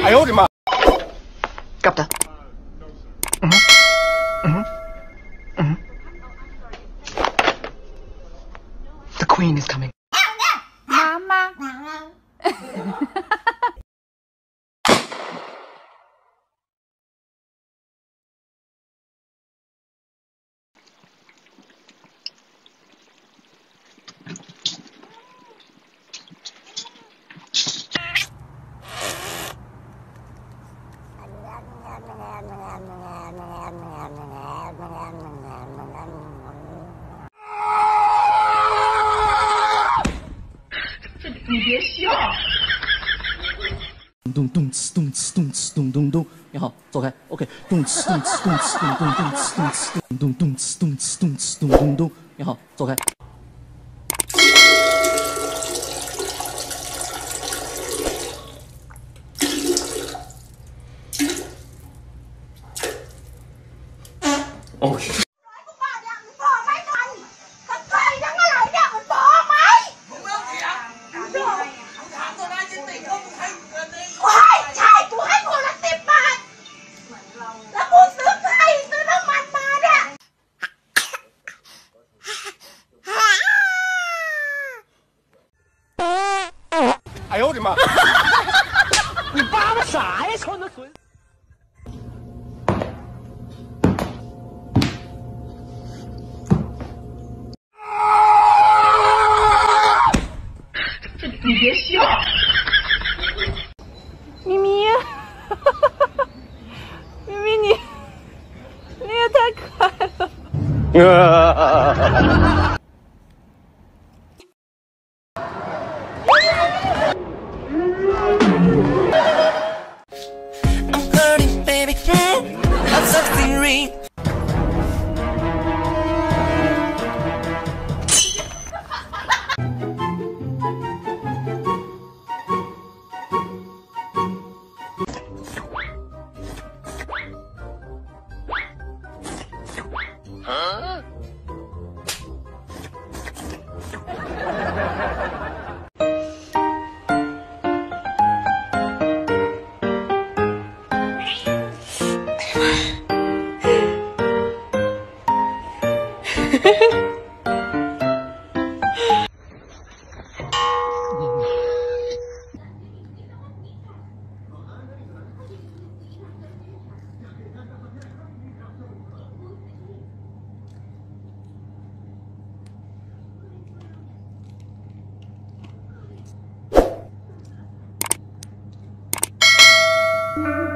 哎呦我的妈！ Gặp ta. The Queen is coming. 妈妈。 你别笑。 咚咚呲咚呲咚呲咚咚咚，你好，走开。OK， 咚呲咚呲咚呲咚咚咚呲咚呲咚咚呲咚呲咚呲咚咚咚，你好，走开。哦。 哎呦我的妈！ 你叭叭啥呀？瞅你那孙！你别笑。 咪咪，咪咪你也太可爱了。 I'm hurting, baby. I'm something real. Huh? Mm-hmm.